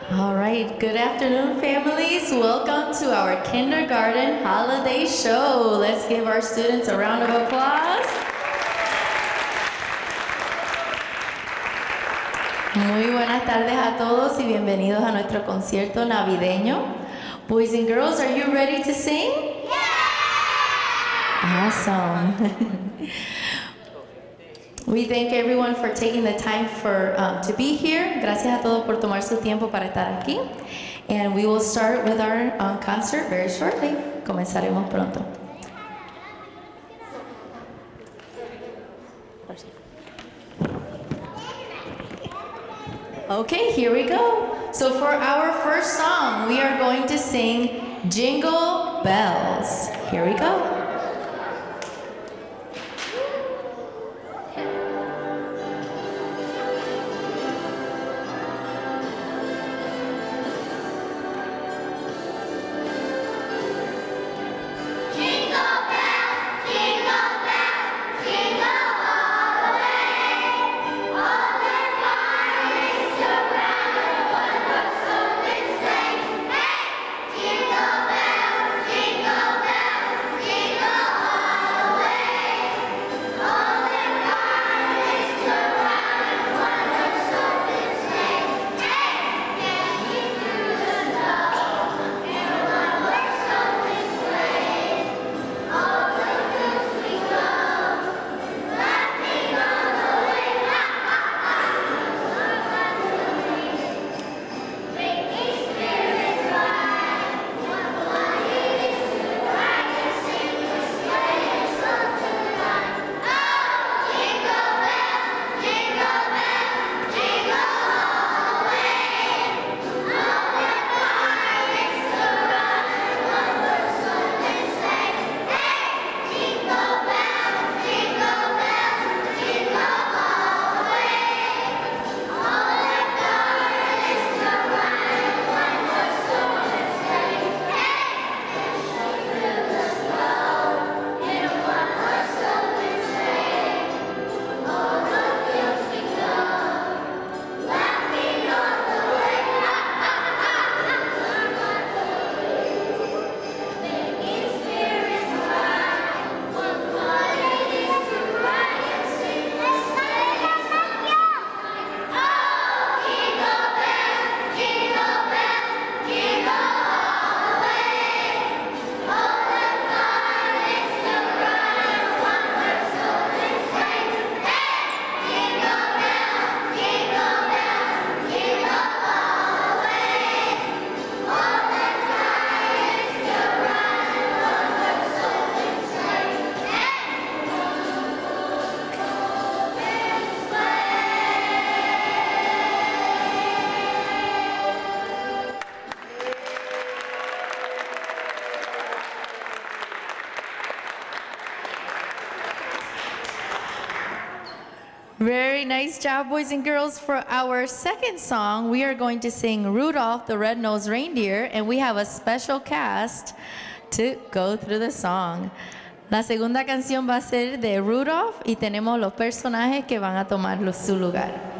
All right, good afternoon, families. Welcome to our kindergarten holiday show. Let's give our students a round of applause. Muy buenas tardes a todos y bienvenidos a nuestro concierto navideño. Boys and girls, are you ready to sing? Yeah! Awesome. We thank everyone for taking the time to be here. Gracias a todos por tomar su tiempo para estar aquí. And we will start with our concert very shortly. Comenzaremos pronto. Okay, here we go. So for our first song, we are going to sing Jingle Bells. Here we go. Very nice job, boys and girls. For our second song, we are going to sing Rudolph the Red-Nosed Reindeer, and we have a special cast to go through the song. La segunda canción va a ser de Rudolph y tenemos los personajes que van a tomar su lugar.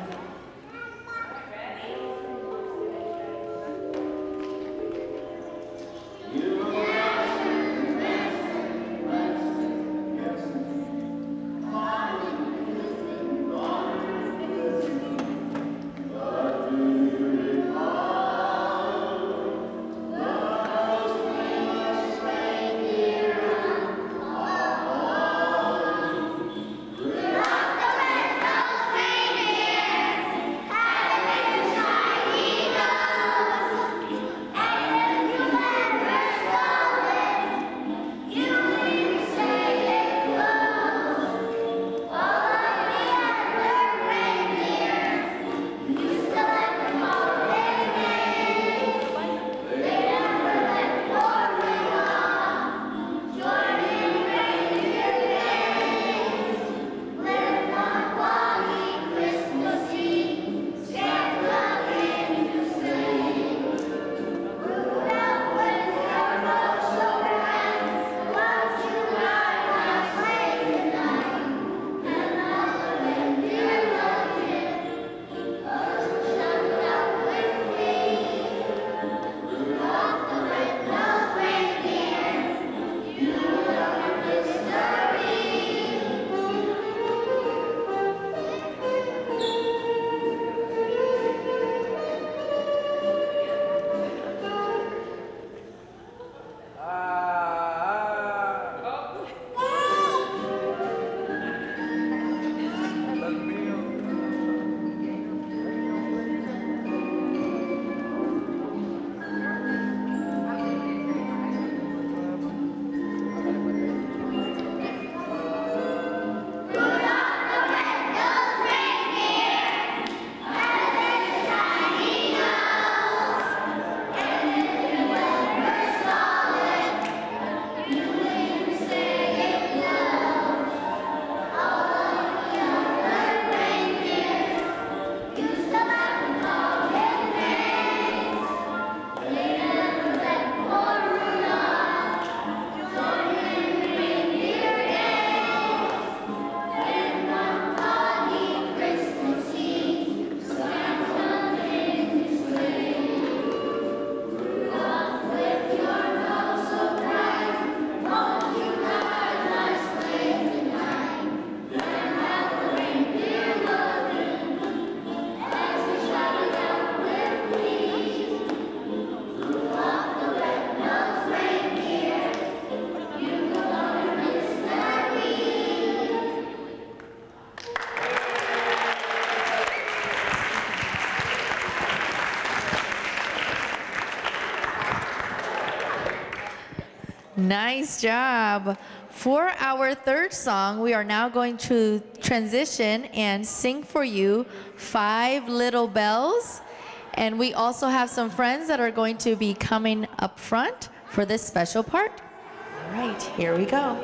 Nice job. For our third song, we are now going to transition and sing for you Five Little Bells. And we also have some friends that are going to be coming up front for this special part. All right, here we go.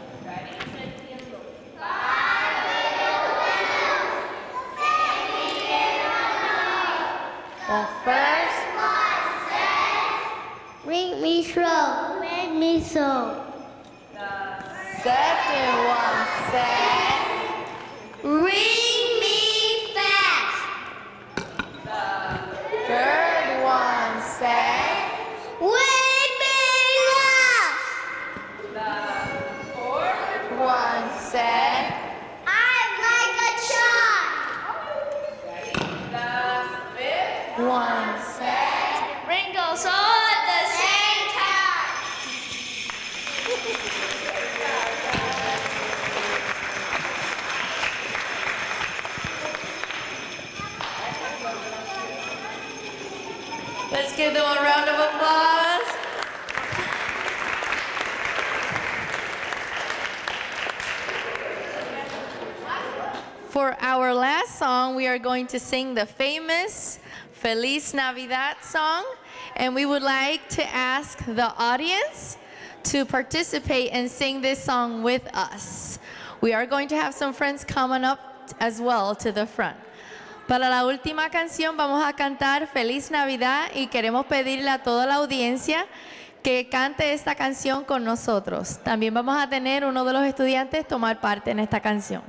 The first one says, ring me slow, make me so. second one said, Ring me fast. third one said, Wait me last. one said, I'm like a child. one said, Ring goes all at the same time. let's give them a round of applause. For our last song, we are going to sing the famous Feliz Navidad song, and we would like to ask the audience to participate and sing this song with us. We are going to have some friends coming up as well to the front. Para la última canción vamos a cantar Feliz Navidad y queremos pedirle a toda la audiencia que cante esta canción con nosotros. También vamos a tener uno de los estudiantes tomar parte en esta canción.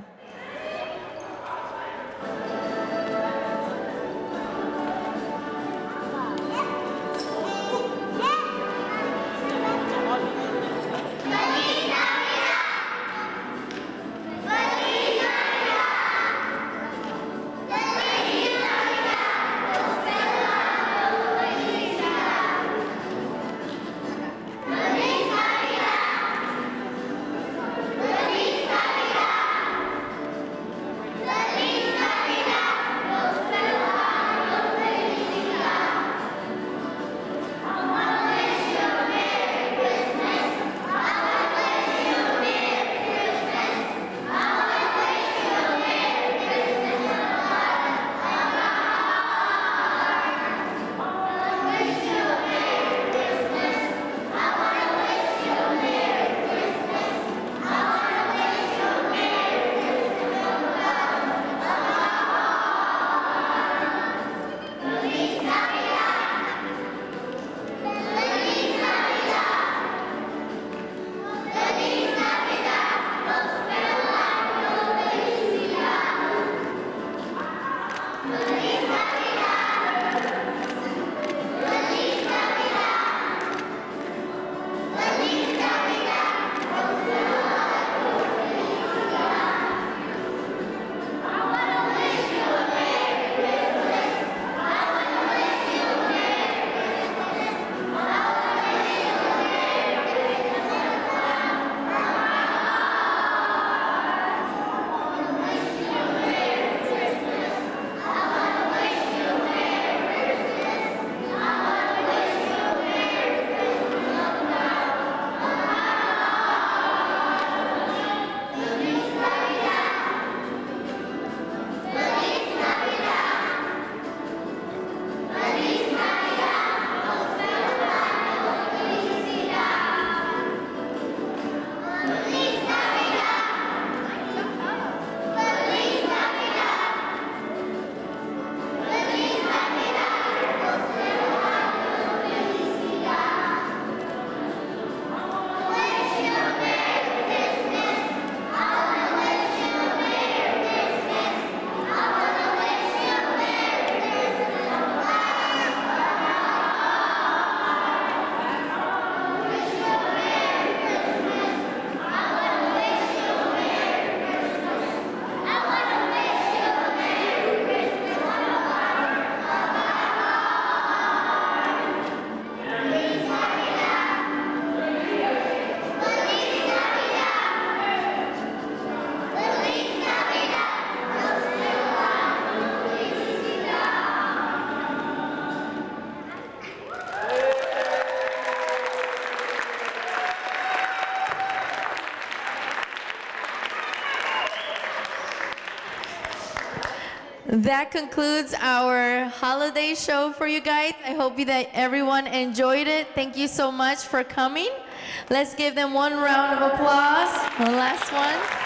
That concludes our holiday show for you guys. I hope that everyone enjoyed it. Thank you so much for coming. Let's give them one round of applause. One last one.